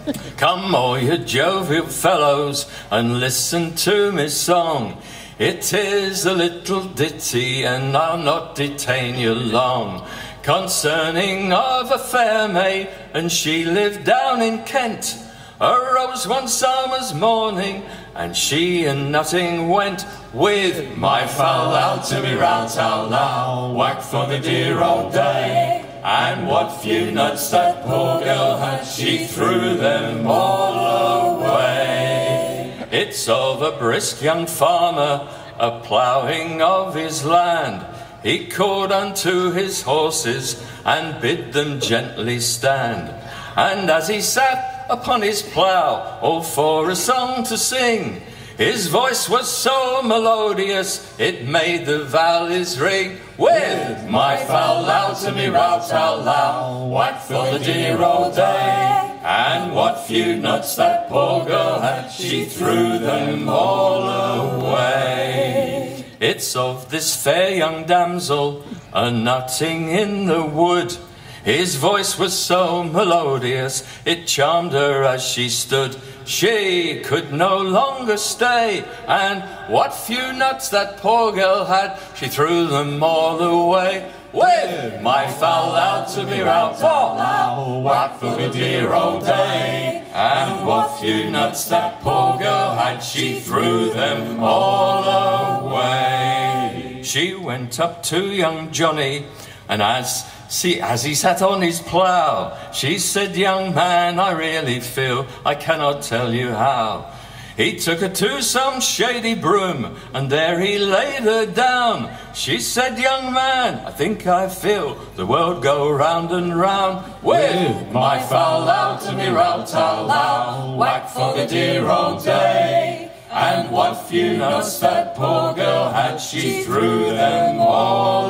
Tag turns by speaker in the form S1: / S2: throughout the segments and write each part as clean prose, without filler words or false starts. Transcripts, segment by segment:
S1: Come all you jovial fellows and listen to me song. It is a little ditty and I'll not detain you long. Concerning of a fair maid, and she lived down in Kent. Arose one summer's morning, and she a nutting went. With my fowl out to me rout out loud, whack for the dear old day. And what few nuts that poor girl had, she threw them all away. It's of a brisk young farmer, a ploughing of his land. He called unto his horses and bid them gently stand. And as he sat upon his plough, all for a song to sing, his voice was so melodious, it made the valleys ring. With my fowl out to me rout out loud, whack for the dear old day. And what few nuts that poor girl had, she threw them all away. It's of this fair young damsel, a nutting in the wood. His voice was so melodious, it charmed her as she stood. She could no longer stay, and what few nuts that poor girl had, she threw them all away. With my fowl out to me rout out loud, whack for the dear old day. And what few nuts that poor girl had, she threw them all away. She went up to young Johnny, and as he sat on his plough, she said, young man, I really feel I cannot tell you how. He took her to some shady broom, and there he laid her down. She said, young man, I think I feel the world go round and round. With my fowl out to me rout out loud, whack for the dear old day. And what few nuts that poor girl had, she threw them all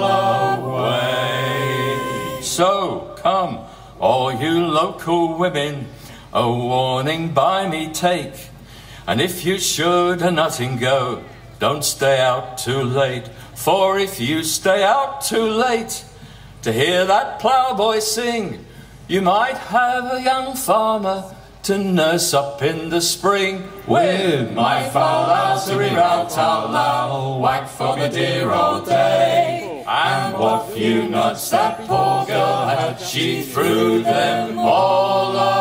S1: away. So come, all you local women, a warning by me take. And if you should a nutting go, don't stay out too late. For if you stay out too late to hear that ploughboy sing, you might have a young farmer to nurse up in the spring. With my fowl out to me rout out loud, whack for the dear old day. And what few nuts that poor girl had, she threw them all away.